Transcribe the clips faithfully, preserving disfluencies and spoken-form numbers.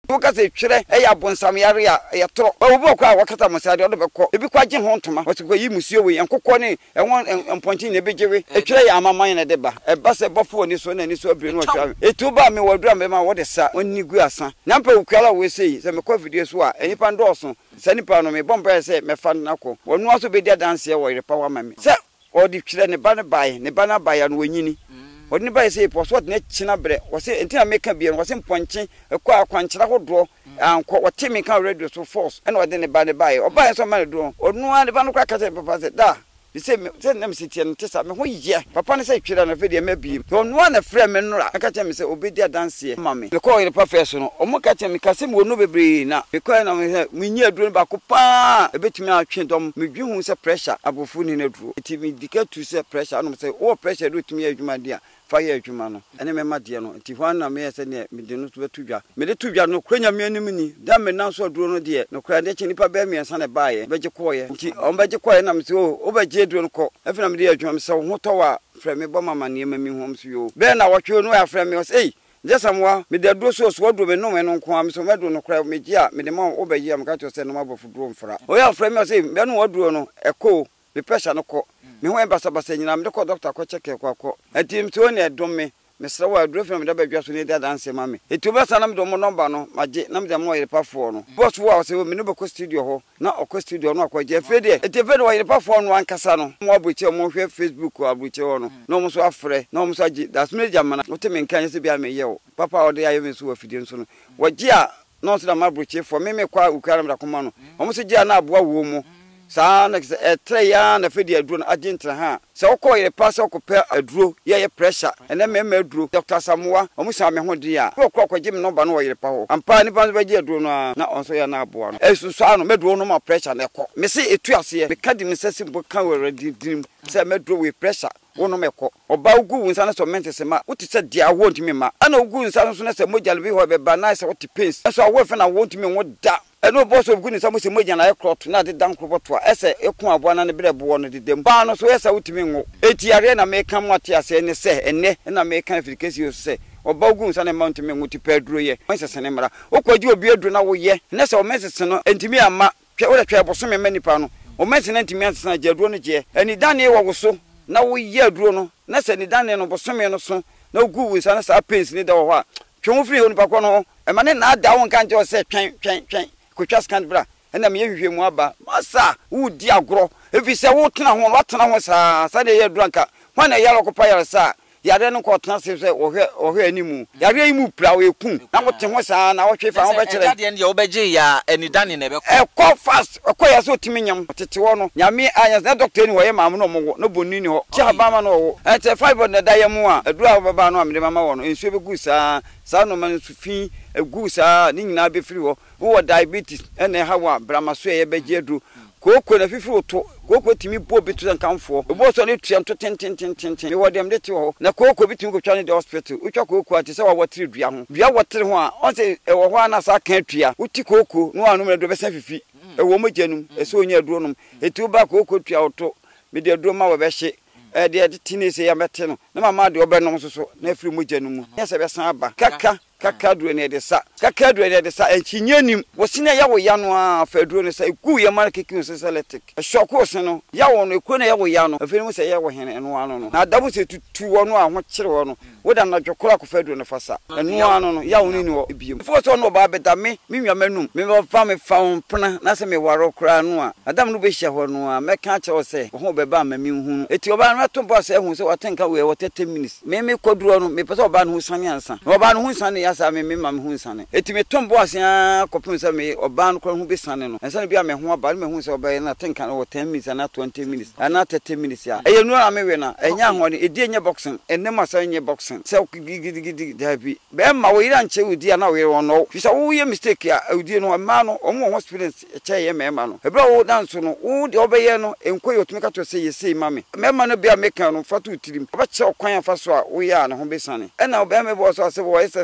woka se twere e ya bonsam yare ya ye toro ba wo kwa wakata mosade odo beko ebi kwa gye ho ntoma wo ko yi musuo we enkokɔ ne enwon emponchi ne bejewe e twere ya amaman ne de ba e ba se bofo ni so na ni so abire no twa etu ba me wadura me ma wo de sa onni gu asa na mpa okwala we sei se me kwa video so a enipa ndoso se nipa no me bomba se me fa na ko wonu aso be dia dance wo yire pa wa ma me se odi twere ne ba ne bae ne ba na bae no wanyini odi bae se poso ne china bre wo se entina meka bia wo se mponche ekọ akwankyera hodo anko wo temi kan radio so force ena odi ne ba ne bae obae so ma ne do onu a ne ba no kwa kase papa se da se me se nem sitie no tesa me ho ye papa ne se twere na fe de mabiem onu a na frɛ me nora aka che me se obedi dance ma me le ko yire pa fe so no omo ka che me ka se me wonu bebre na me ko na me me nyi aduro ba ko pa ebetimi atwe dom me dwi hu se pressure abofu ni na duro eti me dikatu se pressure no se o pressure do tumi adwuma dia fire adwuma no ene me madie no enti hwan na me se ne me de no so betudwa me de tudwa no kranya me anim ni da me nan so aduro no de no kra de che nipa ba me nsa ne baaye beje koye enti on beje koye na me se o obeje aduro no ko afi na me de adwuma me se ho to wa frɛ me bɔ mama ne ma mi hom so yo be na wɔtwe no ya frɛ me o sei jesamwa me de aduro so so aduro me no me no nko am so me do no kra me gi a me de ma obeje am ka to se no ma bofu duro mfra o ya frɛ me o sei be no aduro no eko me pressure no ko me ho basa basa nyina me de ko doctor ko check ko ko atim to ne dom me me sra wa aduro fam de badwa so ne da dance ma me etu basa na me do mo number no maje na me de mo yire pafo no boss wo a se me no be ko studio ho na okọ studio no akwaje fede ete fede wa yire pafo no ankasa no mo abuche mo hwe Facebook ko abuche ho no no mo so afre no mo so agi das me jamana wote me nkan se bia me ye wo papa ode ayo me so wa fidie so no waje a no so da ma abuche fo me me kwa ukara me da koma no mo so gia na aboa wo mu sa na etre ya na fedi aduro na agentra ha se okọ yire pass okopɛ aduro ye ye pressure ene me me aduro Doctor Samuwa omu sa me ho dia okọ okọje me number no wo yire pa ho ampa ni pa ba gi aduro no na onso ya na aboa no esusu ano me aduro no ma pressure na ekọ me se etu ase me ka di me sese mbo kan we ready dim se me aduro we pressure wono mekọ oba ugu wunsa na so mente se ma uti se dia won't me ma ana ugu wunsa so na se mojal bi ho be ba na se uti pace so awo fe na won't me wo da eno boss of goodness amusi moja na ekrot na de dan kroboto ese ekun abo na ne brebo no de dem ba no so yesa utimi ngo eti yare na meka mwate ase ne se ene na meka application se oba ogun sa na mount me nguti pedro ye mensese ne mra okwaji obi aduro na wo ye ne se o mensese no entimi ama twa wo twa boso me manipa no o mensese na entimi ansesa na jaduro no je eni dan e wo so na wo ye aduro no na se ni dan no boso me no so na ogu wunsa na sa pains ni da wo ha twon firi ho nipa ko no e ma ne na da wo nka nje o se twen twen twen kwatwa scan bra ena me yehwe mu aba masa wo di agro efi se wo tena ho wo tena ho sa sa de ye duanka hwan na yalo ko pa yalo sa yare no ko tena se se ohwe ohwe animu yare imu pra we kun na wo te ho sa na wo hwe fa wo be kire ade ne ye wo beje ya eni dane ne be e ko fast e ko ya so timi nyam tete wo no nyame anya na doctor ni wo ye mam no mo no bonni ni ho ti haba ma no wo e te five na da ye mu a adura wo baba no amde mama wo no ensuo be gu sa sa no man su fi egu sa ni nyina be firi wo wo diabetes ene hawa bramaso ye beje adu koko na fifi oto koko timi bo bitu nkamfo obo so ne tuam to ten ten ten ten ten wo dem de ti ho na koko bitimi ko twa ne de hospital utwa koko ati se wa watiri dua ho dua watiri ho a on se e wo ho ana sa kan tua uti koko no anu me do be san fifi e wo mo janum e so onya aduro nom etu ba koko tua oto me de aduro ma wo be hye e de de tinese ya mete no na mama de obenom so so na afiri mo janum yesa be san aba kaka kaka duro ne de sa kaka duro ne de sa enkinyanim wosine ya wo ya no a fa duro ne sa egu ye mara kekin so seletic shoko se no ya wo no ekro ne ya wo ya no afiri mo se ya wo hene eno ano no na adabu se tutu wo no a ho kire wo no woda na dwokora ko fa duro ne fa sa eno ano no ya wo ni ni wo ebiem fo so no ba beta me me nwa manum me ba fa me fa pona na se me waro kra no a adam no be hia ho no a me ka che wo se ho be ba ma me hu eti oba no to bo se hu se watenka we wo thirty minutes me me koduro no me pese oba no hu sane ansa oba no hu sane asa me me mam hu nsane eti me tombo asia kopim se me oba no kro hu be sane no ensa bia me hu aba me hu se oba na tenka no ten minutes na twenty minutes na thirty minutes ya eye nu na me we na enya ho ne edi enye boxing enne masa enye boxing se gigigigi dabi be ma wo ira nche udi na we wo no fi se wo ye mistake ya udi no ma no omo hospital che ye me ma no ebra wo dance no wo de obeye no enkoye otumi ka to se ye sei ma me me ma no bia me kan no fatu tirim oba che okwan afa so a wo ya na ho be sane ena oba me bo so se wo ye se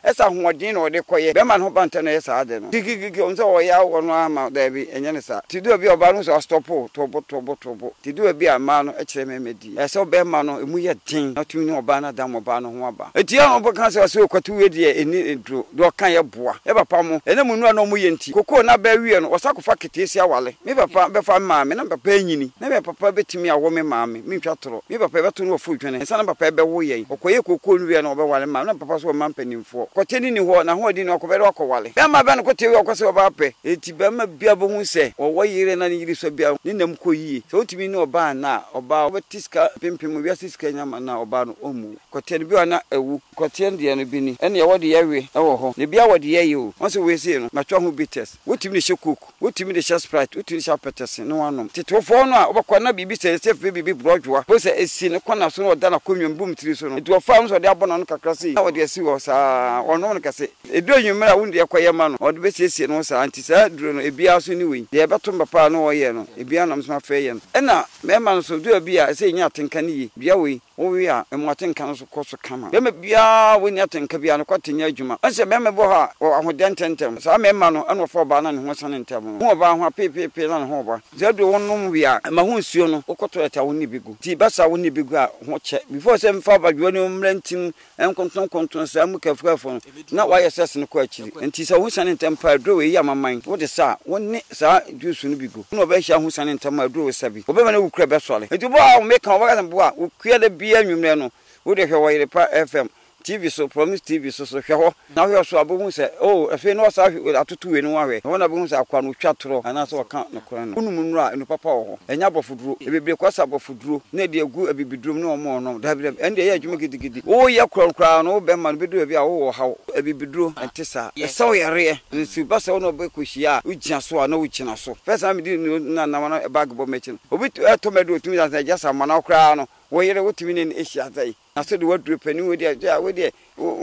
esa hoɔden na ɔde kɔyɛ bɛma no ba ntɛ no yɛ saa de no gigigigi on sɛ ɔyɛ wɔ no ama da bi ɛnyɛ ne saa ti do bi ɔba no so stopo tobo tobo tobo ti do bi ama no ɛkyerɛ me medi ɛsɛ bɛma no emu yɛ den na tumi ne ɔba na da ɔba no ho aba eti ya no bɛka sɛ ɔsɛ ɔkwatu we de eni eduro do ɔka yɛ boa ɛ papa mo ɛna mu nua no mu yɛ nti koko na ba wie no ɔsakofa ketesi awale me papa bɛfa maame na papa anyini na me papa betimi awo me maame me ntwa toro me papa bɛto no ɔfo dwene nsa na papa bɛwo yɛn ɔkɔyɛ koko no wie no ɔbɛwale maame na papa so ɔma mpanimfo kɔteni ni hɔ na ho adi no ɔkɔbɛre ɔkɔwale bɛma bɛ no kɔte we ɔkɔsɛ ɔba pɛ eti bɛma bia bo hu sɛ ɔwɔ yire na ne yiri so bia ne nam kɔ yie sɛ otimi ne ɔba na ɔba ɔbɛtiska pimpim wi asiska nyama na ɔba no ɔmu kɔteni bi na ewu kɔteni de no bi ni ɛne yɛ wɔde yɛwe ɛwɔ hɔ ne bia wɔde yɛye o wɔn sɛ we sei no matwa ho bitters wotimi de hyɛ coke wotimi de hyɛ sprite wotimi de hyɛ peters ne wanom tetofo no a ɔbɛkɔ na bibi sɛ sɛ fe bibi brɔdwoa bo sɛ esi ne kɔna so no ɔda na konwam bum tiri so no edu ɔfa no so ɔde abɔ no kakra sei na wɔde asi wɔ saa ɔno no kase edu anwumra wo de ɛkɔyɛ ma no ɔde bɛsiesie no saa nti saa duro no ebia so ni wei de ɛbɛto papa no ɔyɛ no ebia nam so afɛ yɛ no ɛna mɛma no so duro bi a sɛ nya atenka ne yi bia wei owi a emu atenka no so kɔ so kama bɛma bia wo ni atenka bia no kwatenya adwuma ɔsɛ mɛma bɔ ha ahoden tentem saa mɛma no ɛna ɔfɔ ba na ne ho sane ntem ho ba ho pepepe na ne ho ba sɛ do wonom wi a ma ho nsuo no wokɔtɔ eta wo ni bigu ti basa wo ni bigu a ho kyɛ before sɛ mfa ba dwo ne mrantim enkonton konton saa mu kafukafo na wayɛ sɛs no kɔ akyiri nti sɛ wo sane ntem pa dro we yi amaman wo de sa wo ne saa juice no bigu na ɔbɛhia ho sane ntem a dro we sabi ɔbɛma na wukura bɛsɔle nti bo a wo meka wo bɛka bo a wokua da bia nwumre no wo de hwɛ wɔ Yerepa F M T V so Promise T V so so hwɛ hɔ na hwɛ so abohu sɛ oh afei no sa atoto we no ahwɛ wɔn abohu sɛ akwa no twa toro ana sɛ wɔka no kora no unum nura no papa wɔ hɔ enya bɔfoduro ebebre kwasa bɔfoduro na de agu abibidrum no ɔmo no da bi ɛnde yɛ adwuma gidigidi wo yɛ kora kora no bɛma no bedu bi a wo wɔ haw abibiduro ante sa ɛsɛ yɛre nsi ba sɛ wo no bɛkohyia wo gyina so a na wo gyina so first time di na na na bag bɔ mɛkyin obi to mɛdo tumi da sɛ jasa ma na kora no wo yɛre wo tumi ne ehia dai na so de wadru pani wo de a wo de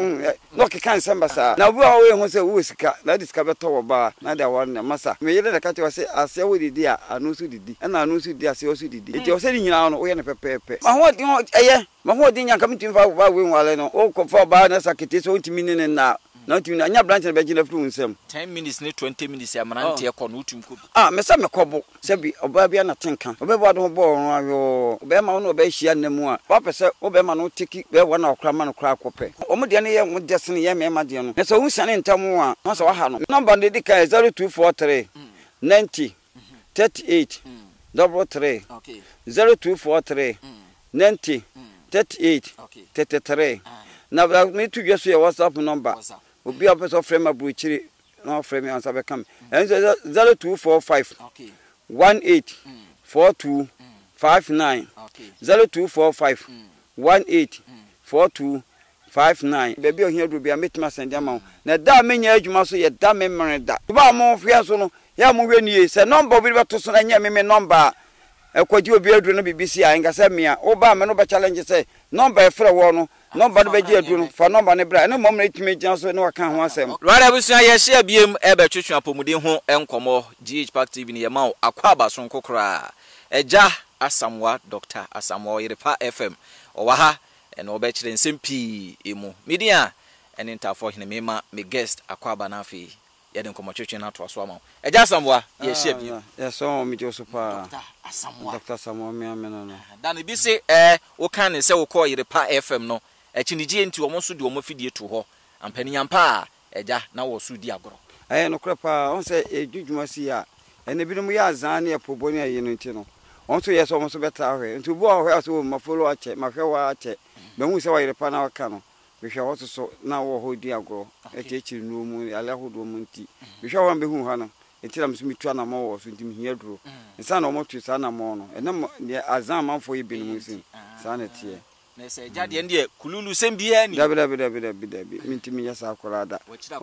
no ke kan samba sa na bu a wo ho se wo sika na de sika beto wo ba na de awon na masa me yele de ka te wo se ase wo didi a anu so didi na anu so didi ase wo so didi enti wo se ni nyina no wo ye ne pepepe ma ho de eye ma ho de nyanka mtim fa ba we nwale no wo ko fa ba na sakete so ntimi ne na na ntimi na nya branch na be gina fru nsem ten minutes ne twenty minutes ya manante e ko no utum ko ah me sa me kobo se bi oba bia na tenka obeba do bo ro ayo obema no oba hia namu a wa pese obema no tiki be wona okra ma no kra akopɛ omo de ne ye mo de sene ye mema de no so wunsane ntam a no so wa ha no number de di ka zero two four three ninety thirty-eight double three okay zero two four three ninety thirty-eight thirty-three na me tu gwe so ye WhatsApp number obi a person frame abuchiri no frame answer be come zero two four five okay one eight four two five nine okay zero two four five one eight four two five nine baby ohia do bia metima send am na da menya adwuma so ye da me mmere da ba mo hwia so no ya mo hwe nie se number bi beto so na nya me me number ekwaji obi aduru no bibisi a ngasa me a wo ba me no be challenge say number e frɛ wo no number no be gi aduru no fa number ne bra na mom na etime gyan so ne waka ho asɛm rara busua ye hye abiem e be twetwe apomuden ho enkomo G H Park T V ne ye ma akwa abaso nkokora eja Asamoah Doctor Asamoah Yerepa F M owa ha ene obekire nsɛmpi emu media ene ntafo hene mema me guest akwa aba na afi ye de nkomo twetwe na to aso ama eja Asamoah ye hye abiem ye so mi jo so pa Doctor Asamoah Doctor Asamoah me amena no dan bi se eh wo kan ne sɛ wo kɔ Yerepa F M no echinije nti omo so de omo fidie to hɔ ampani yampa eja na wo so di agoro eh no kra pa on se ejujuma si a ene bi no mu ya azan ne apoboni ayi no nti no on so yes omo so beta hwe nti bo hwe so ma follow ache ma hwe wa ache be hu se wa Yerepa na waka no be hwe wo so na wo ho di agoro echechiri no mu ale hodo mu nti be hwe wa be hu ha no enti na msumi tu na mo wo so nti mi hia duro nsa na omo tu sa na mo no ene azan manfo yi bi no mu sin sa na tie na se jade ndie kululu sembia ni dabi dabi dabi dabi dabi mintimi yasa akorada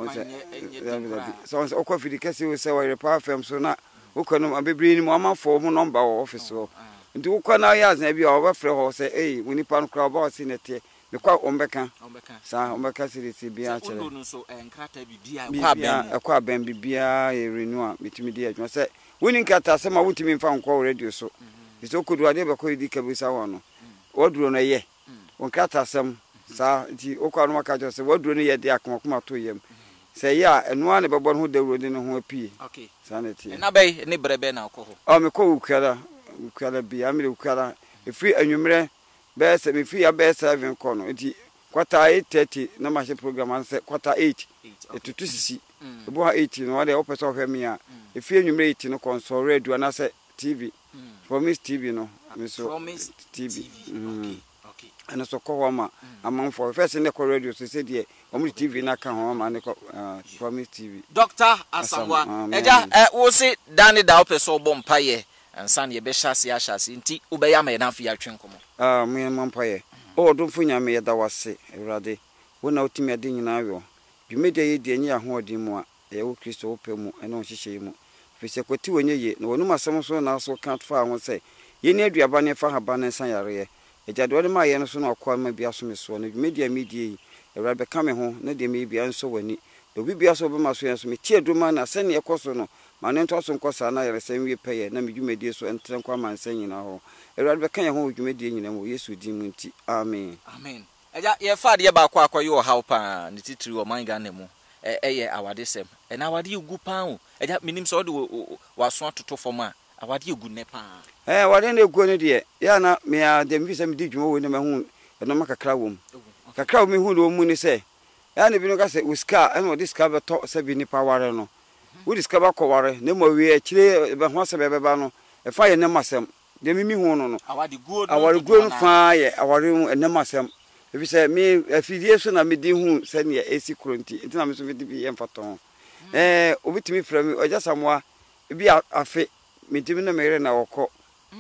so so okwa fidi kase we se wa Yerepa F M so na ukonu abebri ni mo amafo mo number wo office wo nti ukwa na ya azan bia obafre ho se eh woni pa no kra oba se nete me kwa ombeka sa ombeka sirisi bia chere kululu so enkrata bibia kwa ben kwa ben bibia e renew a mitimi di adwuma se woni nkata se ma wutimi mfa nkwa radio so so kodu ade be ko di kabisa wo no oduro no ye wonkata asem sa nti okwa no maka jo se waduro ne ye de akoma kuma to yam se ya eno ane bebo no dawuro de no ho apie okay sa na ti na bay ne brebe na akọ ho o me ko ukara ukara bi amire ukara efi anwumre be se me fi ya be seven ko no nti quarter eight thirty na ma program an se quarter eight etutu sisi ebu ha eight no wale opeso hwe me a efi anwumre eight no console radio na se T V Promise T V no me so Promise T V okay okay ana so ko ho ma amanfo first ne ko radio so se de omu T V na ka ho ma ne ko Promise T V Doctor Asamoah eja wo se dani da opeso obo mpaye ansa ne be hyase ahyase nti wo be ya ma na afia twenkomo ah me mpaye o do funya me yeda wase ewrade wona otimi ade nyina awo dwumede ye de enyi ahoodi mu a e wo Kristo opemu ene o hyehye mu fise kwati wonye ye na wonu masem so na so kan fa ho se ye ni aduaba ne fa haba ne san yare eja de ma ye no so na okwa ma bia so me so na dwumede media yi ewrade ka me ho na de me bia nso wani obi bia so be maso yen so me tie duma na se ne ekoso no ma ne nto so nkosa na yare se wie peye na me dwumede so entre nkwa man san nyina ho ewrade be kan ye ho dwumede nyina mu Yesu di mu nti amen amen eja ye fa de ba kwa akwaye o haw pa ne titiri o man ga na mu eye awade sem e na awade egu pa o eja minim so de waso atoto fom a awade egu ne pa eh wade na egu ne de ya na me a dem bi se me di dwuma wo ne ma hu no makakra wom kakra wo me hu do mu ni se ya ne bi no ka se uska en wo diska be to se bi ni pa ware no wo diska ba ko ware ne mo wi e kire be ho se be be ba no e fa ye ne masem de mi mi hu no no awade guo no awade guo no fa ye awade ne masem ebi se me afidie so na me di hu se ne esi kronti nti na me so me di bi ye mfaton eh obitimi fra me oja Samoah ebi afe me timi na mere na wokọ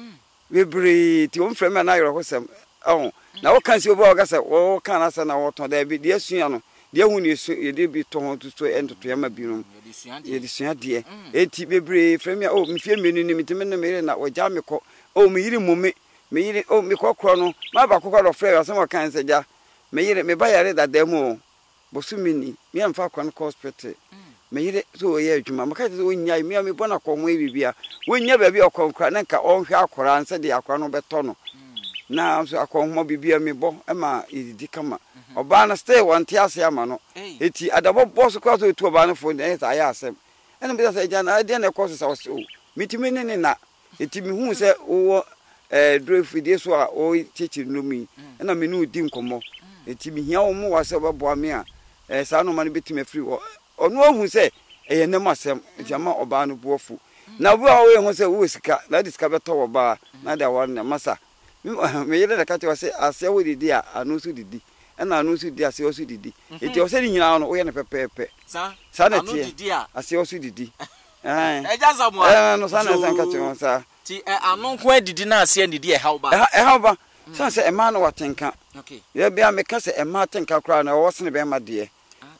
bebre ti on fra me na yoro hosem oh na wo kan si obo ga se wo kan na se na wo ton da bi de asua no de hu ni su ye de bi to ho to so entoto ya ma bi no ye de sua de enti bebre fra me oh me fie menu ni me timi na mere na oja me ko oh me yiri mume me yiri oh me kokro no ma ba kokro do fra asem kan se ja me yiri me ba yare da demo bosumini me amfa kwan hospital me yire so ye adwuma maka se wonya me me bona ko ho bibia wonya ba bi okonkra na nka onhwe akora anse de akora no beto no na so akonho bibia me bo e ma ididi kama oba na stay wanti ase ama no eti adabo boss kwa so etu oba no fo ne sa ya asem ene bi sa ja na de na ko so so mitimi ne ne na eti mi hu se wo eh drofidie so a o chichi no mi ena me no di nkomo eti mi hia wo mu wase bebo ame a eh sa no ma no betime free wo onu ohun se eye ne masem jama oba no buofu na bu a wo ehun se wo sika na diska beto oba na da wa na masa me yele da ka te wase ase wo didi a anu su didi na anu su didi ase wo su didi eti wo se ni nyina no wo ye ne pepepe sa sa na anu tie didi a ase wo su didi eh eja Samoah eh no sa na san ka te won sa ti anu nko adidi na ase didi e hawba e hawba san se e ma no watenka okay ye bia me ka se e ma tenka kra na wo se ne be ma de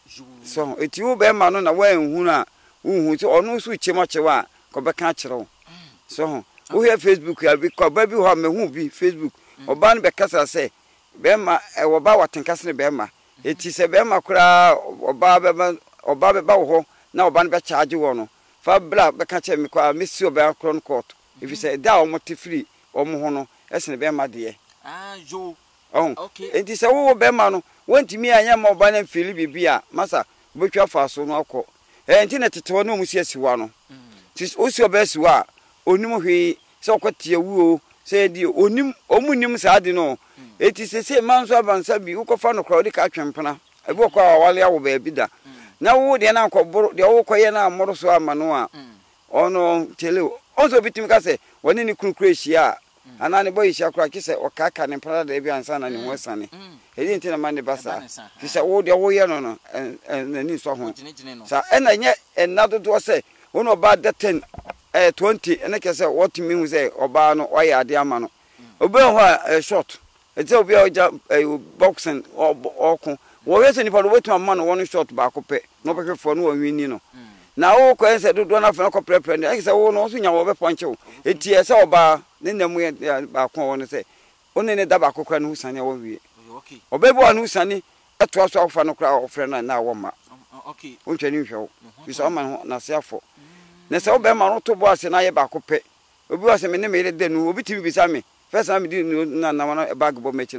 so eti wo be ma no na wa enhunu a unhu ti onu so chema chewa ko be ka kire wo so wo he Facebook ya bi ko ba bi ho me hu bi Facebook oba no be kasa se be ma e wo ba watenka se ne be ma eti se be ma kra oba be oba be ba wo ho na oba no be charge wo no fa bla be ka che me kwa me si oba kron court if you say da o mo ti free o mo ho no e se ne be ma de ah jo oh okay enti se wo be ma no wantimi anya ma oba na fili bibia masa betwa fa so no akọ eh enti na tetewo no musi asiwa no ti osi oba asiwa onim hwe se okotie wuo se di onim omunim sa ade no eti se se manso abansa bi ukofa no kra odi ka atwempena ebi okọ awale awo ba bi da na wo de na akọboro de wo koye na amoro so ama no a ono tele onso bitimi ka se woni ni kurukure hia anani boy hia kra kise okaka ne mpana da bi ansa na ne ho sane edi enti na mane basa kise wo de wo ye no no na ni so ho sa ena nye enado do se wono ba de ten eh twenty ene kese what me hu say oba no oye ade ama no obe ho a short eti obi oja boxing okun wo we se ni pa do wetu ama no one short ba ko pe no be fo no winni no na wo ko ense do do na fa ko prepare ne kise wo no so nya wo be ponche wo eti ese oba ne nemu ye ba ko wo no se one ne da ba ko kra no husane wo wie okay obebo anu husane eto aso afa no kra ofre na na wo ma okay o twani hwe bisa o ma na se afọ na se obe ma no to bo ase na ye ba ko pe obi wase me ne me de nu obi ti bisa me first time di na na bag bo mechi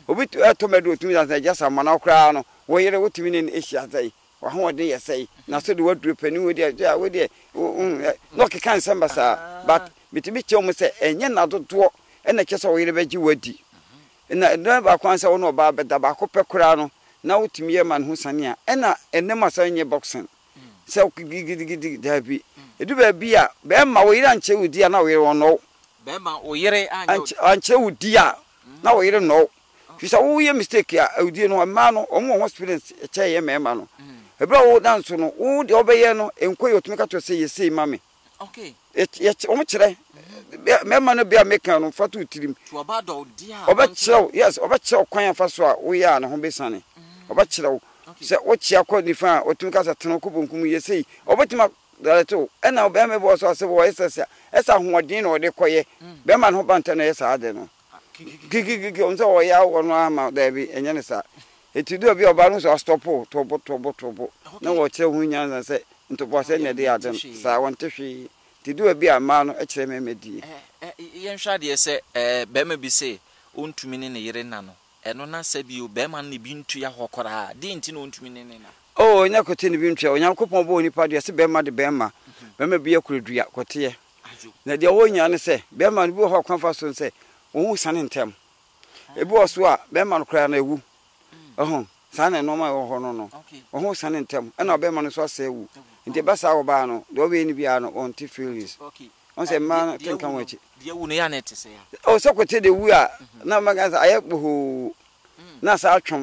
obi tomedo tumi da just amana kra no wo yere wotumi ne ehia zai wa ho de yesai na so de wadru pani wo de ja wo de no ke kan samba sa but bitimi che mo se enye na dodo e na kese wo yere beji wadi na na ba kwan se wo no ba beda ba ko pekura no na wotumi ye man ho sane a e na enem asanye boxing se gigigigi dabi edu ba bi a be ma wo yere anche wudi a na wo yere wono be ma wo yere anche wudi a na wo yere no fisa wo ye mistake a wudi no ma no omo hospital che ye mema no ebra wo dance no wo de obeye no enkoy otumi ka to se ye sei mame okay ye omo kire mema no bia meka no fatu tirim to oba do dia oba kire yes oba kire kwan afa so a wo ya na ho besane oba kire se wo chia ko ni fa otumi ka sa teno ko bonkum ye sei obatima daleto ena oba me bo so ase bo esesa esa hoodin no de koye be ma no banta na esa ade no gigigigi onse wo ya wo no ama da bi enye ne sa etidu obi oba no so stop to bo to bo to bo na wo kire hu nyanza se ntopo se ne de ade sa won tehwe tidu obi ama no e kire me medi eh yen hwa de se eh be ma bi se ontumi ne ne yere na no eno na sabi o be ma ne bi ntu ya hokora di nti no ontumi ne ne na oh nya kote ne bi ntu ya onyankopon bo ni pa de se be ma de be ma be ma bi akuredua kote na de wo nya ne se be ma ne bi ho kwanfa so se wo sane ntem ebi wo so a be ma no kra na ewu ohun sane no ma wo ho no no wo sane ntem e na be ma no so asa ewu nti ba sa wo ba no de we ni bia no on ti feelings okay on se ma tenka wachi de wu no ya na tese ya o so kote de wu a na maga sa aye bo na sa atwom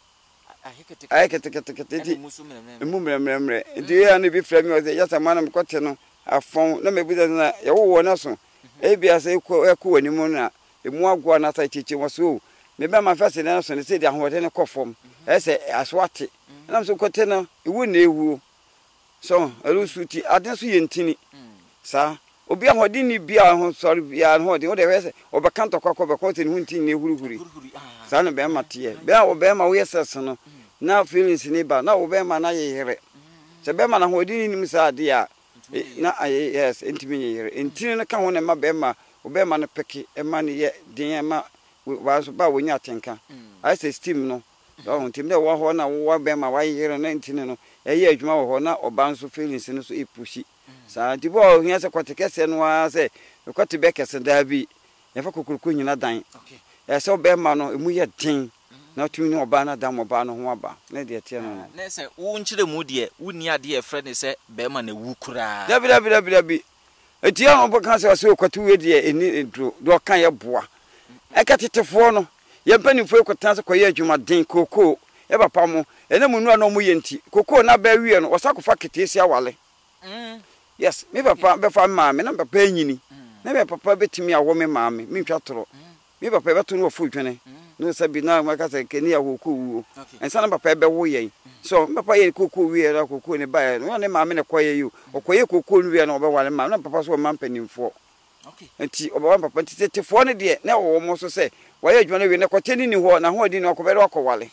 aye kete kete kete ti mu mremre mre nti ya no bi fra mi o se ya sa ma na me kote no afon na me bi na ye wo wo na so e bia se ko e ko wani mu na emu agwa na ta chichi wo so me be ma fa se na so ne se de ahode ne kofom e se aswate na so kote na ewu na ewu so elusuti aden so ye ntini sa obi ahode ni bia ho sori bia ho de wo de wese obeka ntokwa be ko te ni hunti ni hurihuri sa no be ma te be a wo be ma wo yesese no na feelings ni ba na wo be ma na ye here se be ma na ho di ni misa ade a na yes ntimi ye here ntini no ka ho ne ma be ma wo be ma no peki e ma ne ye den ma wa so ba wo nya tenka ai se steam no so ntimi de wo ho na wo be ma wa ye here na ntini no e ye adwuma wo ho na oba nso feelings no so e pushi sa ti bo hia se kwate kese no a se kwate be kese da bi e fa kokuruku nyina dan okay e se oba ma no emu ye den na tumi ni oba na dam oba no ho aba na de tie no na se wo nchire mu de wuni ade e frɛ ne se be ma na wu kura da bi da bi da bi da bi eti an obo kan se se kwate we de eni dro do kan ye boa e ka tetefo no ye mpanifo kwatan se koye adwuma den koko e papa mo ene mu nu na mo ye nti koko na ba wie no osakofa ketesi awale mm yes me papa be fa ma me na papa enyini na be papa betimi awo me ma me me twatoro me papa be to no fu dwene no sabi na maka se keni awo ko wuo ensa na papa be wo ye so papa ye koko wie ra koko ne ba no ne ma me ne koye yu okoye koko nu wie na obe wale ma na papa so ma mpanimfo okay enti oba papa enti tefo ne de na wo mo so se waye adwene wie ne koteni ni ho na ho di ne okobere okowale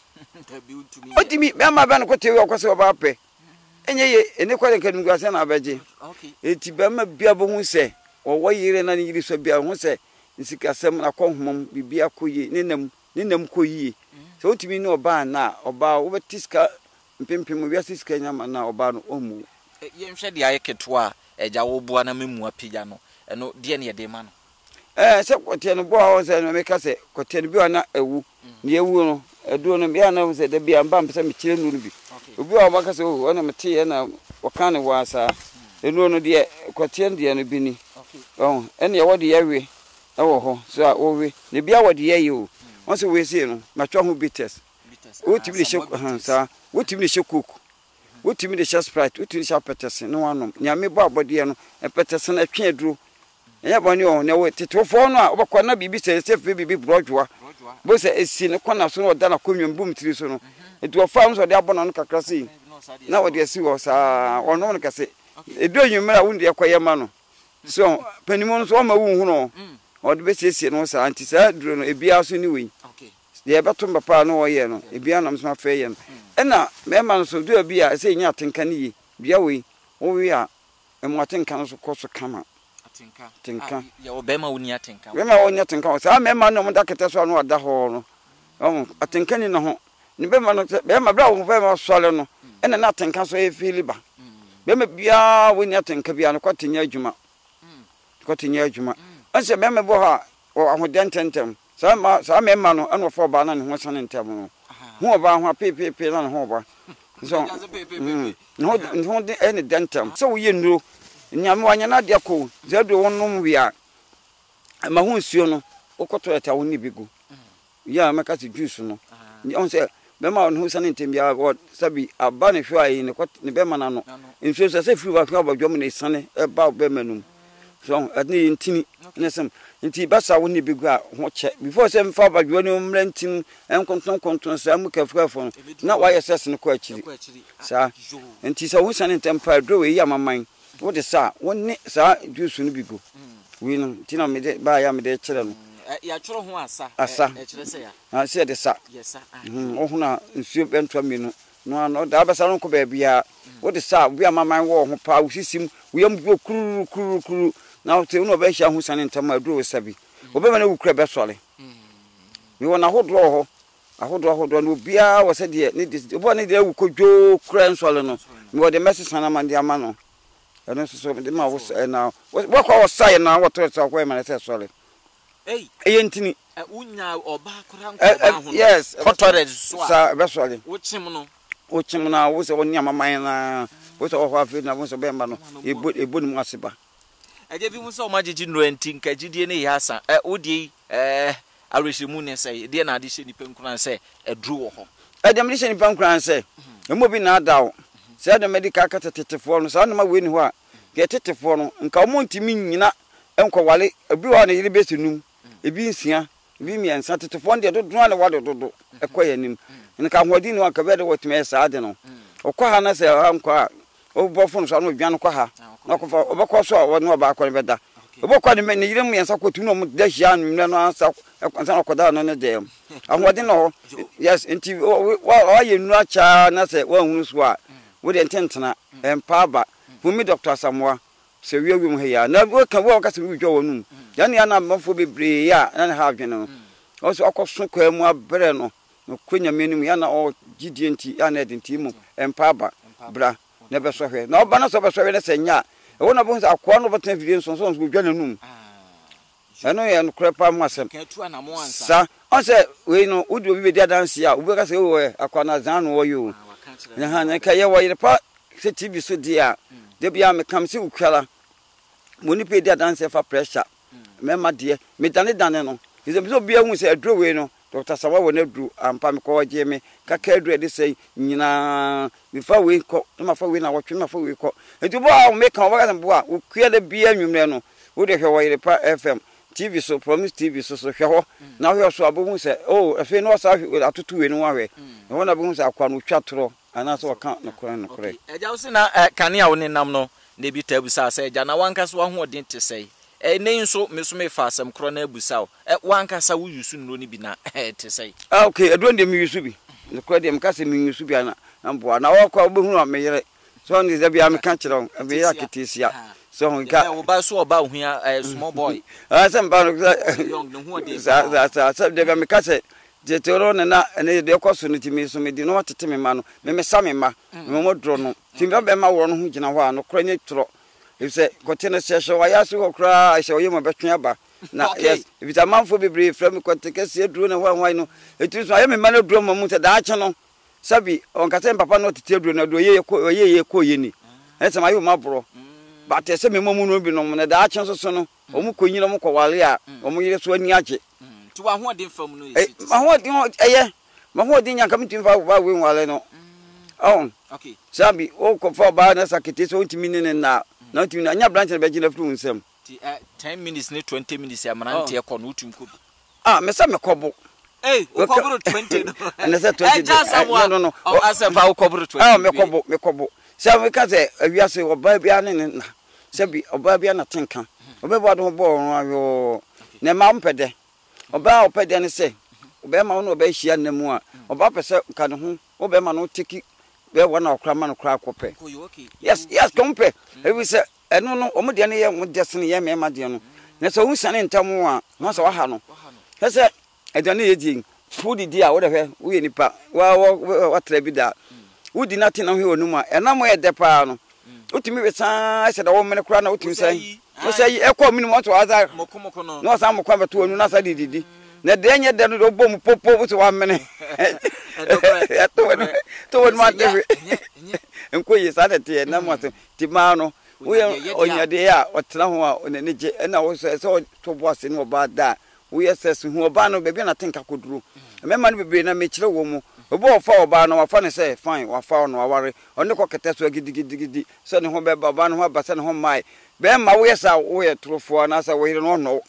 otimi be ma ba ne kote wie okose oba pe enye ye ene kwale nkanu gwase na abaje okay eti be ma bia bo hu se wo yire na ne yiri so bia hu se nsikasem na kohomom bibia koyi nenam nenam koyi so otimi ne oba na oba wo betiska mpempem wi asiska nyama na oba no omu ye nhwe de ayeketo a eja wo bua na memu apija no eno de ne ye de ma no eh se kote no bo ho se no meka se kote no bi na ewu ne ewu no edu no bia na se de bia mba mpese me kire nuru bi obi wa maka se o na mete ye na wakane wasa enu no de kote de no bi ni oh ene ye wode yewe ewo ho so a owe ne bia wode ye yo won se we se no matwa ho bitters wotimi de shek han sa wotimi de shekuk wotimi de sprite wotimi de petesen no wanom nyame bo abode no petesen atwe aduro enya boni o ne we tetofo no a obakwa na bibi se se fe bibi brojwa bo se esi ne kona so no da na konwem bum tiri so no edu ofam so de abono no kakra sei na wode esi wo sa ono no kase edu enwumra wunde ekoye ma no so panimon so ma wu hu no ode be siesie no sa anti sa duro no ebia so ni we okay de beto papa no wo ye no ebia nam so afa ye no ena me ma no so du ebia se nya atenka ne yi bia we wo we a emu atenka no so koso kama atenka tenka ya wo be ma woni atenka we ma woni atenka sa me ma no mo da kete so no ada ho no oh atenkani no ho ni be ma no be ma bra wo be ma sole no ene na atenka so e feel ba be ma bia wo ni atenka bia no kwatenya adwuma kwatenya adwuma anse be ma bo ha o ahodententem sa ma sa me ma no eno fo ba na ne ho sane ntem no ho ba ho pepepe na ho ba so no no de ene dentam so wo ye nuro nyame wanya na de ko zedo wonum wia ma hu nsuo no okoto eta woni bigu ya maka si juice no on se be ma on hu sane ntem bia wo sabi aba ne hwa yi ne ne be ma na no nsuo se se firi wa hwa badwom ne sane e ba be manum so adni ntini nesem nti basa woni bigu a ho che before se mfa badwo ne umrantin enkonton konton sa mu kafrafo na wa yesese ne ko akiri sa nti sa wo sane ntem pa do we ya maman wo de sa woni sa juice no bigu we no tina me de ba ya me de kire no ya choro ho asa e kire se ya ah se de sa yes mhm o huna nsuo bentwa mi no no no da basa no ko ba bia wo de sa bia maman wo ho pa wo sisim wo yam go kuru kuru kuru na o te no be hia ho sane ntem aduro we sabi obe ma na wukura be sole mi wona hodo ho ahodo ahodo no bia wo se de ni de obo ni de wukodwo kura nsole no mi wo de message sana man de ama no eno so de ma wo na wo kwa wo sai na wo to so kwa ma na se sole eh eh ntini unya oba kura nko ho yes kotore so sa be sole wo chim no wo chim na wo se woni amaman na wo se wo kwa fi na wo se be ma no ebo ebo ni mu aseba eje bi mu so ma jiji no enti nka jidie ne yasa eh odi eh areshimu ne sai de na ade hye ni penkuran sai edru wo ho e de me hye ni penkuran sai emo bi na dawo sai de medical katetetefo no sa na ma we ni ho a ge tetefo no nka mo ntimi nyina enko wale ebi wa na yiri besinum ebi nsia ebi miensa tetefo de dodo na wade dodo ekoya nim nka hodi ni wa ka be de wotime sa ade no okwa ha na sai ha nkwa o bofo no so no dwan kwa ha na ko fa obekọ so wo no ba akọ be da obekọ de me ni yire miensa kotu no mo da hia no no ansa ansa no koda no ne de ahodi no yes enti wa ye nu acha na sai wa hunu so a wo de ntentena empa ba Bumi Doctor Asamoah se wi wi mu he ya na wo ka wo ka se wi dwo wonu ya ne ya na mafo bebre ya na ha adwene no o so akoso kwa mu abre no no kwenya menim ya na o gidie nti ya na edenti mu empa ba bra na be so hwe na oba na so be so hwe na senya e wo na bo akwa no botan video so so so dwa na num eno ya no krepa mu asem ka tu na mo ansa sa o se we no udi obi be dia dance ya obi ka se wo akwa na zan no wo yo na ha na ka ye wo yire pa se T V so dia de bia me kam se ukwala moni pe dia dance fa pressure me ma de me dane dane no is so bia hu se adro we no Doctor Asamoah wo na dru ampa me ko je me ka ka adru de se nyina me fa we ko ma fa we na wotwe ma fa we ko etu bo a me kan wo ka bo a ukua de bia nwumre no wo de hwe wo yire pa F M T V so Promise T V so so hwe ho na hwe so abo hu se oh afi no sa atutu we no wa hwe wo na bo hu se akwa no twa toro ana so ka no kore no kore eja wo se na kanea wo ne nam no na bi tabu sa sa eja na wanka so ho odin te sei e ne nso me so me fa asem kro na abusa wo e wanka sa wo yusu no ni bi na te sei ah okay edon de me yusu bi no kore de me ka se me yusu bi ana ambo na wo kwa obo hu na me yere so ni ze bia me ka kire wo be ya ketisia so nka wo ba so oba hu ya small boy ah se mba no young no hu odin sa sa sa de me ka se je toro na na ne de kwaso no timi so me di no watete me ma no me me sa me ma me mo dro no timi be ma wo no hu gina ho a no kro nye toro e se kote se so wa ya so ko kra e se oye mo betwe aba na yes if it man for be from kote ke se dro na ho ho no e tu so aye me ma na dro mo mu se da ache no sabi on ka se papa no tete dro na do ye ko ye ye ko ye ni e se ma yo ma bro ba te se me mo mu no bi no na da ache so so no o mu ko nyina mo ko wale a o mu yire so ani ache ti wa ho odin fam no eh ma ho odin eye ma ho odin yanka mtin fa ba we wale no oh okay sabi o ko fa ba na sakete so ntimi ne na na ntimi anya branch na be gina fru nsem ti ten minutes ne twenty minutes ya manante e ko no utum ko ah me sa me kobo eh o kobo twenty no na sa twenty no no no o asefa o kobo twenty ah me kobo me kobo sabi ka se awiase oba bia ne na sabi oba bia na tenka oba bo do bo ayo ne ma mpede oba opede ne se oba ma no oba hia nemu a oba pese ka ne ho oba ma no tiki be wona okra ma no kra kope yes yes kompe e wi se eno no omo de ne ye mo de sene ye me ma de no na so hu sane ntam a no so wa ha no se e de ne ye di food di a wo de hwe wo ye nipa wa wa tra bi da wo di nothing na hwe onum a enam ye de pa no utimi we san se da wo mene kura na utimi san wo say e ko minimum to aza mokomoko no no san mokwa beto onu na sa dididi na de nye de no bom popo wo to wa mene to to ma de enko ye sa de te na mo ti ma no wo ye onyade a otena ho a onene je na wo so so to bo ase no ba da wo ye ses hu oba no be bi na tenka koduro mema no bebe na me kire wo mu obo ofa oba no wafa ne say fine wafa no waware onne ko kete so gidigidigidi so ne ho be baba no ho abasa ne ho mai be ma wo ye sa wo ye trofo na sa wo yire no no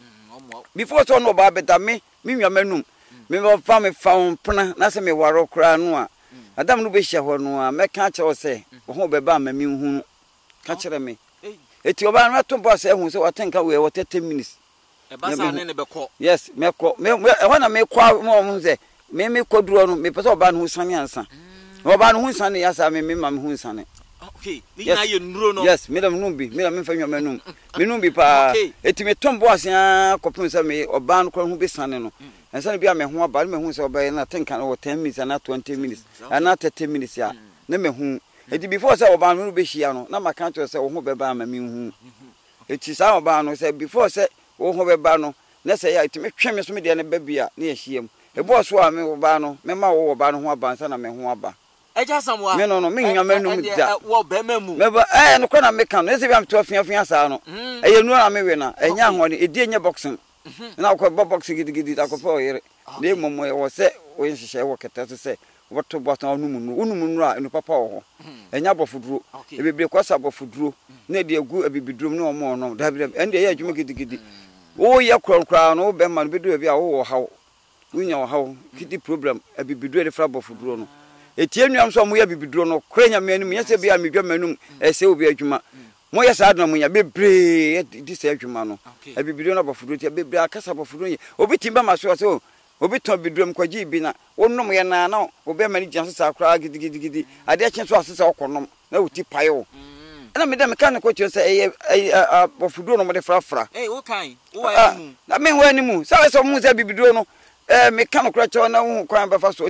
before so no ba beta me me nwa manum me ba fa me fa pona na se me waro kra no a adam no be hye ho no a me ka che wo say wo ho be ba ma me hu ka kire me eti oba no to bo say hu so watenka we wo thirty minutes e ba sa ne ne be ko yes me ko me e na me kwa mo hu say me me koduro no me pese oba no hu sane ansa oba no hu sane ya sa me me ma me hu sane okay ni na ye nuro no yes me dem no bi me me fa nwa manum me no bi pa eti me tombo asia kopun sa me oba no ko hu bi sane no ensa bi a me hu aba me hu se oba na tenka no ten minutes na twenty minutes na thirty minutes ya na me hu eti before say oba no be hia no na maka to say wo hu be ba ma me hu eti sa oba no say before say wo hu be ba no na say ya eti me twa me so me de na ba bia na ye hia mu e bo so a me oba no me ma wo oba no ho aba nsa na me hu aba eja samwa me no no me nwa manum da wo be mamu me ba eh no kwa na me kan no ese bi am to afia afia sa no e ye nu na me we na enya ho ni edi enye boxing na ko boxing gidi gidi ta ko po yere de momo e wo se wo nhihye wo keta so se wo to bo tan onum nu onum nu a enu papa wo ho enya bofuduro e bebre kwasa bofuduro na de egu abibiduro no mo no da bi ende ye adwuma gidi gidi wo ye kronkra no be ma no bedu bi a wo wo hawo wunya wo hawo kidi problem abibiduro de fra bofuduro no etie nuam so mo ye abibiduro no krenya me anum ye se bia medwa manum e se obi adwuma mo ye sa do mo nya bebre di se adwuma no abibiduro na bofuduro ti bebre akasa bofuduro ye obi timba maso so obi ton bidrom kwaji bi na wonnom ye na na obi mani janso sa kra gidi gidi gidi ade achen so asese okonom na wuti payo na me dem kan ko tio se e bofuduro no mo de frafra eh wo kan wo wa mu na me ho animu sa so mu se bibiduro no eh me kan kra cho na hu kwan ba fa so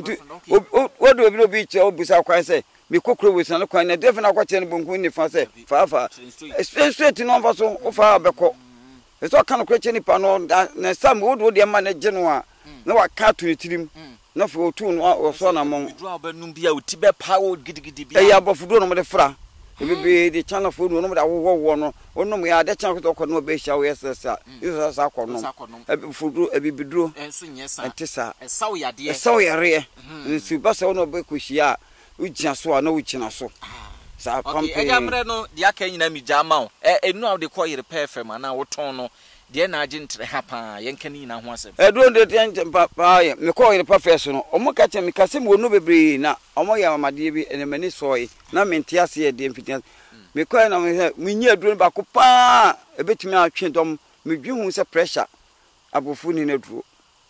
wo do obi obi che obusa kwan se me kokro we san kwan na defa na kwa che no bonku ni fa se fa fa straight no fa so o fa abeko e so kan kra che ni pa no na sam wo do de ma na je no a na wa ka to tirim na fo tu no o so na mon bidro abanum bia uti be power gidigidi bia e ya bofudo no mo de fra e be de channel fo no mo da wo wo no onum ya de channel ko no be hia wo yesesa isa sa ko no e bofudo e bibidro enso nyesa entisa e sawo yade e sawo yare nsi ba se no be ko hia ujia so a na ujina so sa pampe e gamre no de aka nyina mi jama o e enu a de ko yire perfect na wo ton no de na age ntre ha pa yenkani na ho asem e do de ten pa pa me ko yire perfect no omo ka che me ka se mo no bebre na omo ya mamade bi ene mani soyi na me ntia se de mfitia me ko na me munyi aduro ba ko pa e betimi atwe dom me dwi hu se pressure abofu ni na duro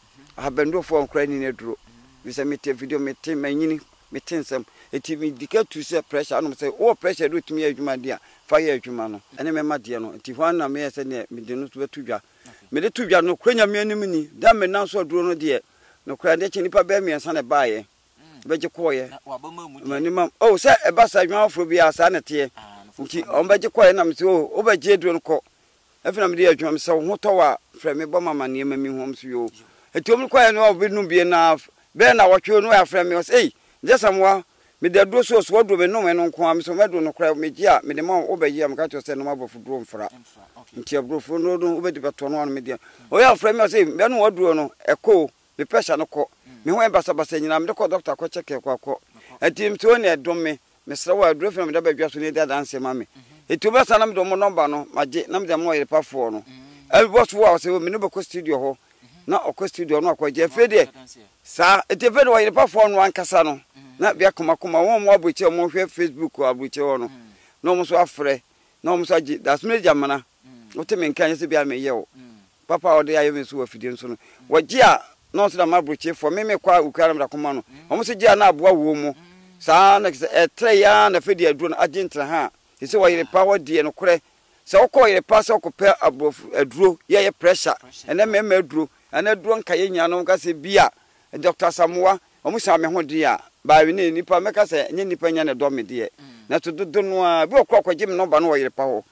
abendo fo nkra ni na duro bi se me te video me te manyini me tensem eti me dika tu se pressure no se o pressure do timi adwuma dia fa ye adwuma no ene me made no eti ho na me se ne me de no to betudwa me de tudwa no kwanya me anim ni da me nan so duro no de no kra de chi nipa ba me ansa ne baaye beje koye manima o se e ba sa adwuma fo bia sa ne te nti on beje koye na me se o o beje duro no ko afina me de adwuma me se ho to wa fra me bo mama ne ma mi hom so yo eti om koye no obi nu bie na be na wotwe no ya fra me o se jesamwa me de do so so do be no me no nko am so me do no kra me gia me de ma obayi am ka to se no mabofu do mfra nti abrofo no do obedi beto no me de o ya fra me say me no wadu no eko me pressure no ko me ho e basa basa nyina me de ko doctor ko check ko ko ati me to ne edom me me sra wa adro fra me da badwa so ne da danse ma me eti obasa na me do mo number no maje na me de mo yire pafo no e boss wo say me no be ko studio ho na okọ studio no akwaje fede sa eti fede wa yire pafo no ankasa no na bia koma koma won mo abuche mo hwe Facebook ko abuche wo no no mo so afre no mo so agi das me jamana o te men kan se bia me ye wo papa o de ayo me so wafide nso no waji a no so da ma abuche fo me me kwa ukara mda koma no o mo so gi na aboa wo mu sa na e tre ya na fede aduro na agi ntra ha ese wa yire pa wodi no kore se o ko yire pa se o ko pe abofu aduro ye ye pressure ene me me aduro ana aduro nka ye nya no nka se bia Doctor Samoa omu sa me ho de a ba we ne nipa meka se nye nipa nya ne do me de na to dodo no a bi okọ akọ gim number no wo yire pa ho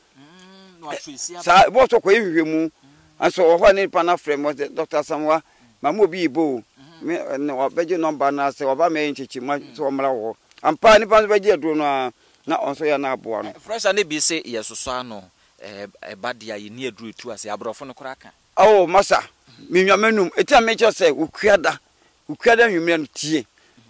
sa bo to ko ehwe mu aso wo ho ne nipa na frame mo Doctor Samoa mama obi ibo me ne wa beje number na se wa ba me nchichi ma so mra wo ampa nipa beje aduro no a na onso ya na aboa no fresh ane bi se yesoso ano eh ba dia ye ni aduro tu ase abrofo no kora ka oh masa mi nwamanum eti a me che se ukuada ukuada nwumre no tie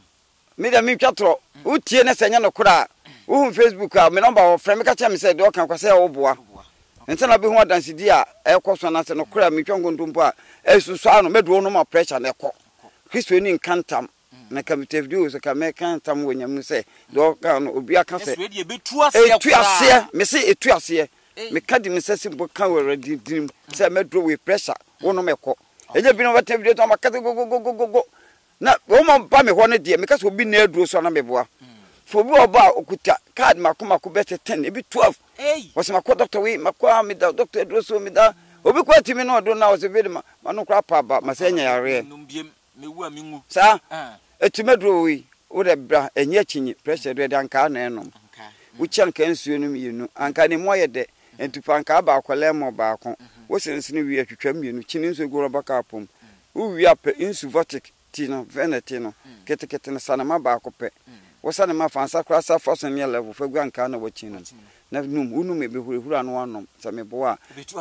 me da me twatro utie na senya no kora wo Facebook a me number wo frame ka che me se de o kan kwase wo boa nti na bi ho adanse di a ekoso na se no kora me twongo ntompo a esusu ano me do no ma pressure na ekọ Kristo ni nkantam na kamite video so ka me kantam wo nyam se do ka no obi aka se etu ase etu ase me se etu ase me ka di me se simbo kan we ready dim se me do we pressure wo no me kọ eje bi no wata video to ma ka go go go go go na wo mo ba me ho ne de me ka so obi na aduro so na me boa fo bi oba okuta card makoma ko bete ten e bi twelve eh wo se makọ doctor we makọ me da doctor aduro so me da obi kwa timi no do na wo se bi ma no kra pa ba ma se nya yare mewu amingu sa etimedro we wo de bra enye chinyi pressure de anka na enom wo chan kan suo no mienu anka ne moye de entupa anka ba akwale mo ba akon wo sensene wi atwetwa mienu chini nso goro baka apom wo wi ape insuvotic tino venetino kete kete na sanama ba akope wo sanama fansa krasa fosen ne level fagu anka na wo chino na num unum ebe hurehuru anu anom sa me bo a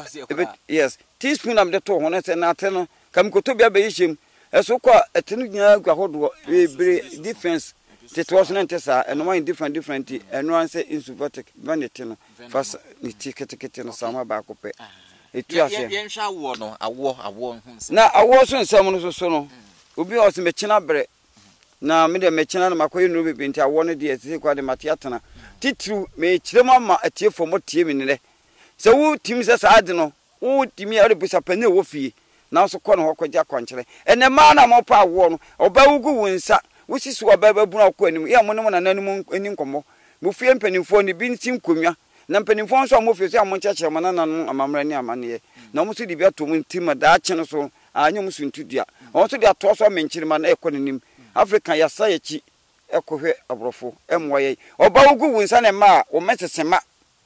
yes teaspoon am de to ho na se na ate no kam koto bia be yishem eso kwa etenu nya gwa hodo ebre defense tetwas na ntesa eno man different different eno anse insuvotic vanity no fast ni tikete no sama ba kope etu ase ye nhwa awo no awo awo hu na awo so nsam no so so no obi o se mechina bre na me de mechina na makoye no bebe nti awo no de ese kwa de mate atana titru me kirema ama atie fo tie mi ne se wo tim se sa ade no wo timi are busa pane wo fie na so kọ no hokọja kwankyere ene ma na mo pa awo no oba wugu wonsa wosisi oba babunu akọ anim ya mo ne mo na nanum ani nkomo mo fie mpanimfo ne bi ntim konwa na mpanimfo nso mo fie so mo kyekye mo na nanum amamra ni amane na mo so di bia to mo ntim da kye no so anyo mo so ntudua o so di ato so menkyere ma na ekọ nanim Africa ya sa yachi ekohwe abrofo emwoye oba wugu wonsa ne ma o mesesema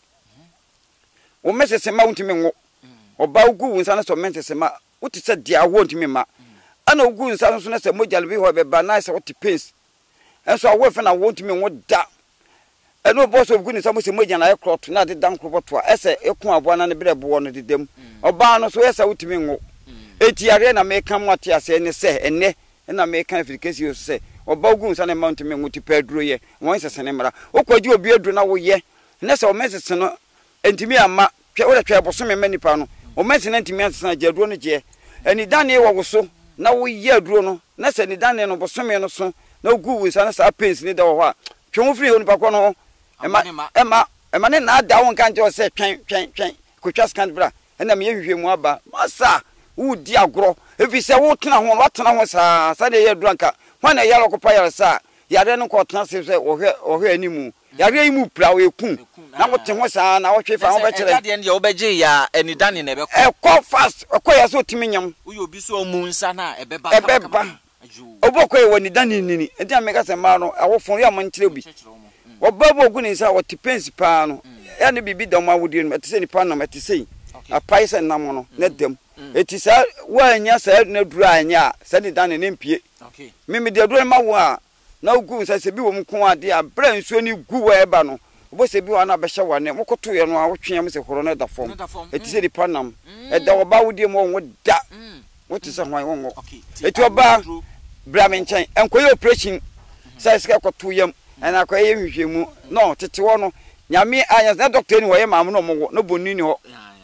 o mesesema untimi ngo oba wugu wonsa na so mesesema uti se dia wontimi ma ana ugu nsa so na se mojalbi ho be ba na se uti pace enso awo fe na wontimi ngo da eno bo so ugu nsa mo se moja na e crot na de dan kroboto a ese ekun abo na ne bre bo no de dem oba no so esa utimi ngo eti are na me kan wate ase ne se enne na me kan afikesi yo se oba ugu nsa na montimi ngo ti pedro ye won se se ne mra okwaji obi aduro na wo ye na se o mesese no entimi ama twa wo twa boso me manipa no o mesese na entimi asesa jaduro no je eni dane wo so na wo ye aduro no na se ni dane no boso me no so na ugu wonsa na sa pains ni da wo ha twon firi ho nipa ko no ema ema ema ne na da won kan je o se twen twen twen kotwa scan bra na me hwehwe mu aba masa wo di agro efi se wo tena ho wo tena ho sa sa de ye aduro nka ho na yalo ko pa yalo sa yare no ko tena se se wo hwe wo hwe animu yare imu pra wo ekun na wo te ho sa na wo hwe fa ho be kire e de ne wo beje ya eni dane na be ko e ko fast e ko ya so timi nyam uyo bi so mu nsa na e be ba e be ba oboko e woni dane nini e dia meka se ma no awofon ya man kire bi obabo ogu ni nsa wo ti pensi pa no ya ne bibi da ma wodi no etise ni pa na etise apai se nam no na dem etisa wa anya sa na duru anya sa ni dane ne mpie okay mimi de duru ma wo a na ugu nsa se bi wo mko ade a bra nsuo ni gu wa eba no obo se bi wa na be hye wa ne mokoto ye no a wo twea me se horo na da fom etise ni pa nam e da wo ba wodi mo wo da wo ti se hwan wo ngo eti oba bra me nchen enkoye operation sai sika koto yam na akoye hwehwemu no tete wo no nyame anya na doctor ni wo ye maam no mo no bonni ni ho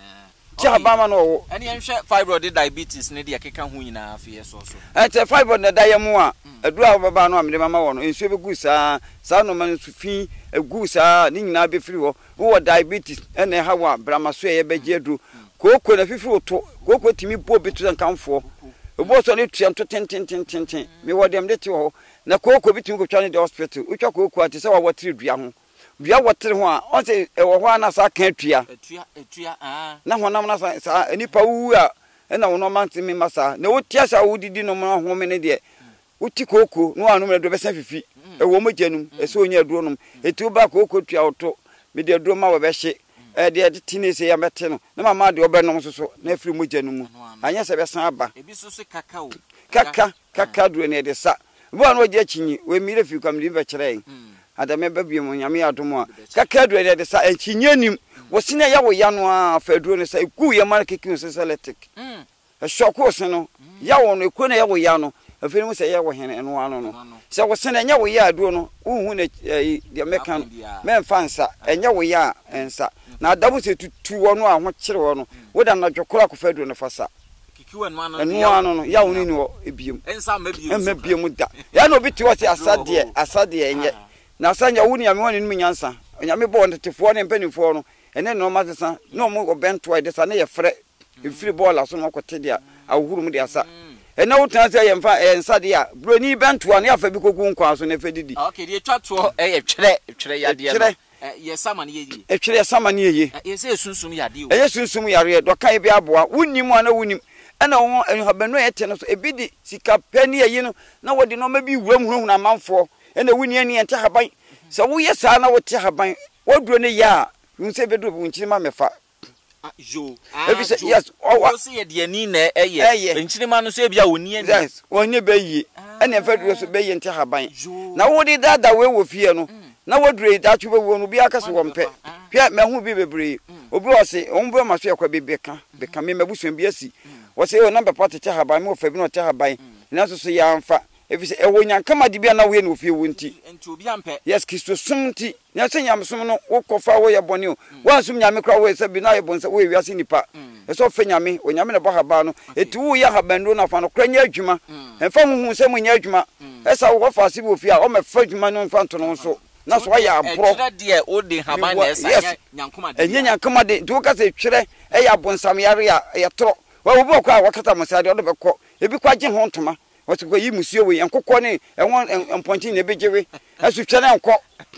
ja ba ma no ani enhwe fibroid diabetes ne de akeka hu nyina afie so so ete fibroid na da yam a adura wo ba no amde mama wo no ensuo be gu saa saa no man sufi egu saa ni nyina be firi ho wo diabetes ene ha wa bramaso ye be jedu koko na fifi oto koko timi bo bitu nkamfo obo so ne tuam to ten ten ten ten ten me wo dem de ti ho na koko bitimi ko twa ne de hospital utwa koko ati se wa watiri dua ho dua watiri ho a on se e wo ho na sa kan tua etua etua ah na ho nam na sa enipa wu a na wo no man timi masa na wo tia sa wo didi no mo ho me ne de uti koko no anu me do be san fifi e wo mo janum e so onya aduro nom eti wo ba koko tua oto me de aduro ma wo be hye e de de tini se ya mete no na mama de obe nom so so na afiri mo janum mu anya se be san aba ebi so se kakao kaka kaka duro ne de sa bo anu oje chinyi we mi refi kam de be kire adame ba bi mo nyame adomo a kaka duro ne de sa e chinyi nim wo sine ya wo ya no a fa duro ne sa ku ye mar kiki so seletic mm e shoko se no ya wo no ku ne ya wo ya no afiri mo se ya wo hene eno ano no se wo sene nya wo ya aduro no uhu ne de meka no me mfansa enya wo ya ensa na adabu se tutu wo no a ho kire wo no wo da na dwokora ko fa aduro ne fasa kikiwa no ano eno ano no ya wo ni wo ebiem ensa mabiem em mabiem da ya no bi ti wo se asade asade enye na sanya wo ni ame wo ni mu nyansa nyame bo ntefo ne mpanifo no ene no ma sesa no mo obento e de sa na ye frɛ efiri ball aso no kote dia awhuru mu de asa ene wo tan se ye mfa ensa de a broni bento ne afa bi kogu nkwa so ne fa didi okay de twa to e ye twere twere yade no ye sama ne ye e twere sama ne ye ye se sunsum yade o e ye sunsum yare do kan bi aboa wonnim ana wonim ena wo habano ye te no so e bi di sika pani ye no na wodi no ma bi wuram hunhun amanfo ena woni ani ente haban se wo ye sa na wo te haban woduro ne ya unse bedo bu nchirima mefa jo ebi se yes o se ye de ani na eye nchirima no so e bia woni ani yes wonye beyi ene feduro so beyi nte haban na wodi dada we wo fie no na wodure da tube wo no bi akase wo mpe hwe me hu bi bebre obi wo se ombo ma so yakwa bi beka beka me mabusuan bi asi wo se o number party te haban me wo fa bi no te haban na so so ya mfa ebi se ewo nyankama di bia na we no fie wo nti enti obi ampe yes Kristo sumti nya se nyamsom no wo kofa wo ye bone o wa sum nyame kra wo se bi na ye bonsa wo wiase nipa e so fe nyame o nyame ne bo haba no eti wo ya haba ndo na fa no kra nya adwuma emfa huhu se mu nya adwuma esa wo fa se bo fie a o me fa adwuma no mfa nto no so na so ya abro e de o de haba na esa nyankoma de enye nyankoma de nti wo ka se twere e ya bonsam yare a ye tro wa wo bo kwa wakata mosade o do be ko ebi kwa gye ho ntoma what's go yi musuo we enkokɔ ne enwon emponti ne bejewe asu twere enko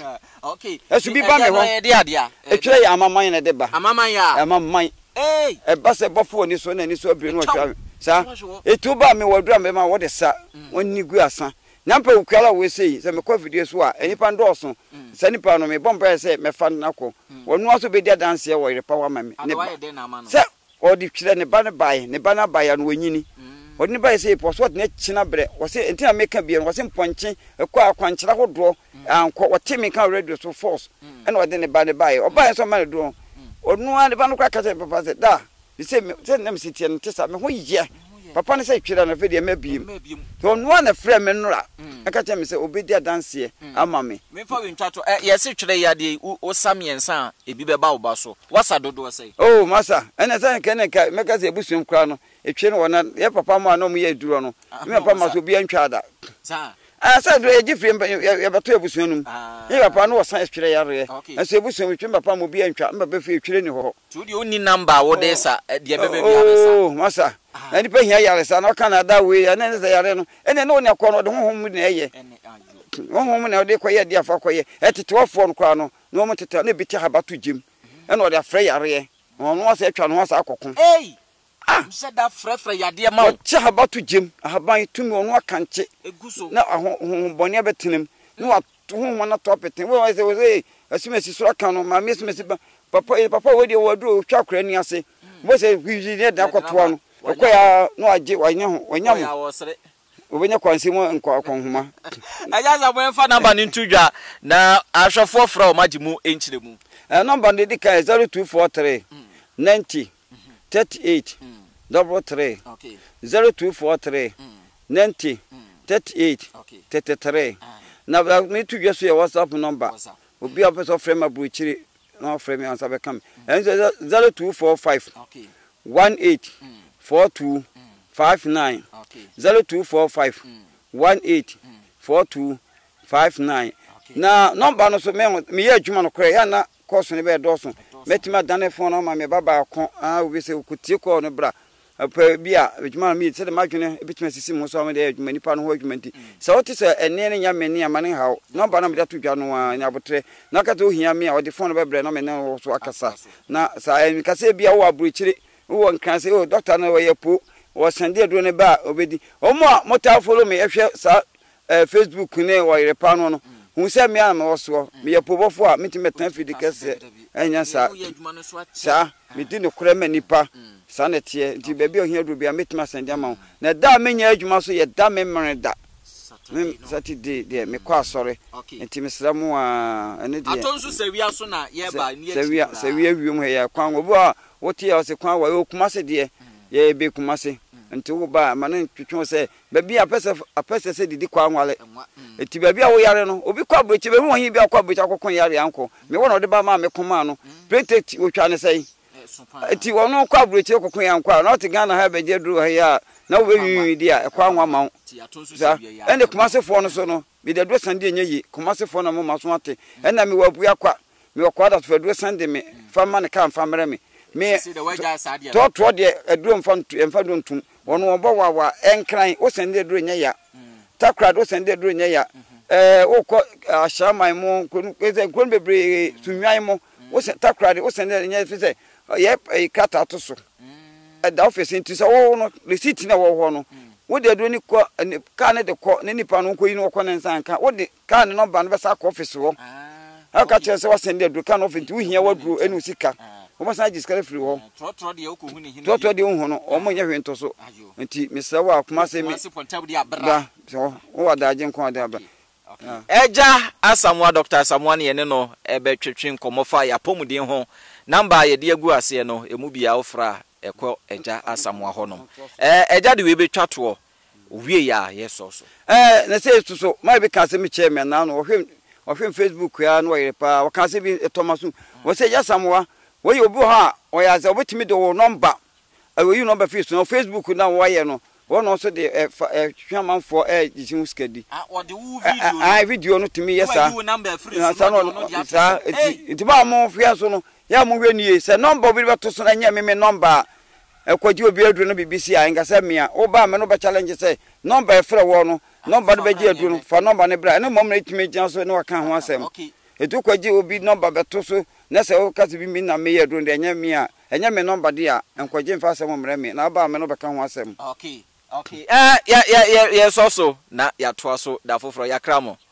okay asu bi ba me ho e de ade a e twere ya amaman ne de ba amaman ya amaman eh e ba se bofo ni so na ni so abire no atwa sa etu ba me wadura me ma wo de sa wonni gu asa nyampa ukala we sei se me ko video so a enipa ndɔso sa nipa no me bomba se me fa na ko wonu aso be dia dance e wo repa wa ma me ne ba se o di twere ne ba ne bae ne ba na bae no wanyini odini ba say poswot na china bre wo say entina meka bia wo say mponche ekwa akwankyera hodo anko wote meka radio so force ena odini ba ne bae oba so ma do onu ane ba no kwa kata papa say da bi say say na msitie no tesa me ho ye papa ne say twira na fe de mabiem to onu ane frɛ me nura aka cha me say obedi adanse ama me me fa we ntwato ye say twire ya de o samiensa ebi be ba wo ba so wasa dodo say oh masa ena say kene ka meka say ebusuam kra no etwe no wona ye papa mo anom ye duro no me papa ma so bia ntwa da sa ah sa do ye gifre ye beto ebusuanum ye papa no wosan etwere yare enso ebusuam etwe papa mo bia ntwa mba be fe etwere ni ho tu di oni number wo de sa de be be bia sa oh masa ani pe hia yare sa na Canada we ya na se yare no ene no ne akọ no de honhom ne ye honhom ne de koye de afa koye etetewofo no kwa no no mo tete na biti habato jim ene o de afre yare ono wasa etwa no wasa akokon eh ah se da frɛ frɛ yade ma o che habato jim ahaban tumi ono akanche na honhom bone betenem na honhom na topeten we wasa we say asimesi sura kan no ma mesimesi papa papa we de waduro twa kra ni ase wo say wizi ne da kotoa no okoya no age wanya ho wanya mo obenya kwansi mo nko akonhoma aja za mo enfa number ni ntudwa na ahwefo fra o magimu enchire mu eh number ndi ka zero two four three ninety thirty-eight double three okay zero two four three ninety thirty-eight thirty-three na me tudwa so ya WhatsApp number obi a person frame abruchiri na frame answer be come zero two four five okay one eight four two five nine okay zero two four five one eight four two five nine na number no so me me ya adwuma no kore ya na course ne be doso metima dane phone no ma me baba ko ah obi se kutie ko no bra apa bia adwuma me se de madwene ebitima sisi mo so ma de adwuma nipa no ho adwuma nti se wote se ene ne nya me ne amane hawo number no me da to dwa no a nya botre na kata ohia me a odi phone be bre no me ne so akasa na sa en kase bia wo abruchiri wo nkan se o doctor no we po wo sende aduro ne ba obedi omo a mota follow me ehwe sa eh Facebook ne wo yere pa no no hu se me am wo so me ye pobofo a meti metan fidi kese enya sa sa me di no kura manipa sa na tie nti ba bi ohia do bia metima sande ama na da menya adwuma so ye da me mmere da Saturday de me kwa sore nti mesra mu a ene de atonso sewia so na ye ba ni sewia sewia wium he ya kwan obo a wote ya se kwan wa okumase de ye be kumase nti wo ba ma na twetwe se ba bi apese apese se didi kwa nwale nti ba bi a wo yare no obi kwa brochi be hu hin bi akwa brochi akokon yare anko me wo no de ba ma me koma no protect wo twa ne sei nti wo no kwa brochi akokon yanko na o te Ghana ha be je duru ha ya na wo be wi di a kwa nwa ma ene kumasefo no so no bi de do sande enye yi kumasefo no mo maso ate ena mi wabu akwa mi wakwa da to do sande me fa ma ne kan fa mere me me to to de aduro mfa mfa do ntum wono obo wa wa enkran wo sande aduro enye ya takra do sande aduro enye ya eh wo ko ashaman mo ko eze ko bebre sunwan mo wo takra de wo sande enye fi se ye kata to so da office nti se wo no receipt na wo ho no wo de do ni ko ka ne de ko ne nipa no ko yi no ko ne nsan ka wo de ka ne number no be sa ko office wo ha ka che se wo send de ka no office wo hia wadru enu sika wo ma sa jiskare free wo tro tro de ko hu ne hin tro tro de hu no o mo nya hwento so nti mesra wo akoma se mi da so wo wa da agin ko da ba eja Asamoah Doctor Asamoah ne ne no ebe twetwe nkomofa ya pomuden ho number ye de agu ase no emu bia wo fra ekọ eja Asamoah ho no eh eja de we betwa to wie ya yeso so eh na say so so my be ka se me chairman na no ohwem ohwem Facebook ya no yere pa wo ka se bi Thomasu wo say Asamoah wo ye obi ha o ya za obetimi de wo number e wo you number face no Facebook na wo ye no wo no so de hwaman for eh jisin skadi ah wo de wo video ah video no timi yesa wo number free so no sa enti ba mo fia so no ya mo hwe nie se number bi beto so na nya me me number e kwaji obi aduru no B B C a ngasa mia wo ba me no be challenge say number e frɛ wo no number no be gi aduru no fa number ne bra ne mom na itime gyan so ne waka ho asɛm etu kwaji obi number beto so na se wo kase bi mi na me aduru de nya mia enya me number dia enkwaji mfa asɛm mre me na ba me no be ka ho asɛm okay okay eh ya ya ya so so na ya to so da foforo ya kramo